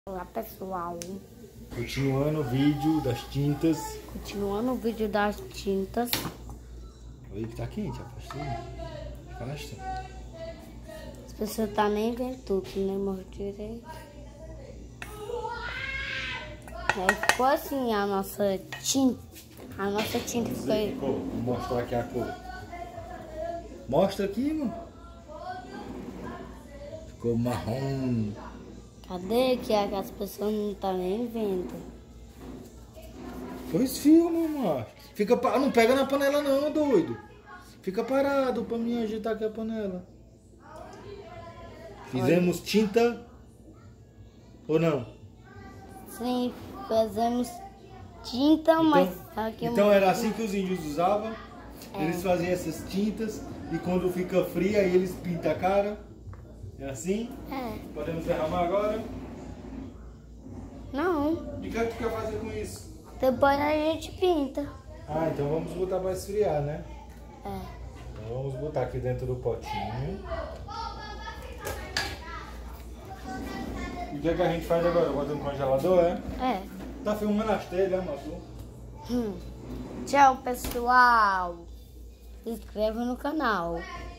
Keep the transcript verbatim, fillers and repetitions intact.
Olá pessoal, Continuando o vídeo das tintas. continuando o vídeo das tintas. Olha que tá quente, afasta. Afasta. As pessoas tá nem vendo tudo, nem morre direito. Aí ficou assim a nossa tinta. A nossa tinta foi. Vou mostrar aqui a cor. Mostra aqui, mano. Ficou marrom. Cadê que as pessoas não tá nem vendo? Pois filma, mano. Fica pa... Não pega na panela não, doido. Fica parado pra mim agitar aqui a panela. Fizemos Olha. tinta ou não? Sim, fizemos tinta, então, mas aqui Então era assim que os índios usavam. É. Eles faziam essas tintas e quando fica fria aí eles pintam a cara. É assim? É. Podemos derramar agora? Não. E o que é que tu quer fazer com isso? Depois a gente pinta. Ah, então vamos botar para esfriar, né? É. Então vamos botar aqui dentro do potinho. E o que é que a gente faz agora? Bota no congelador, é? É. Tá filmando as telhas, mano? Hum. Tchau, pessoal. Se inscreva no canal.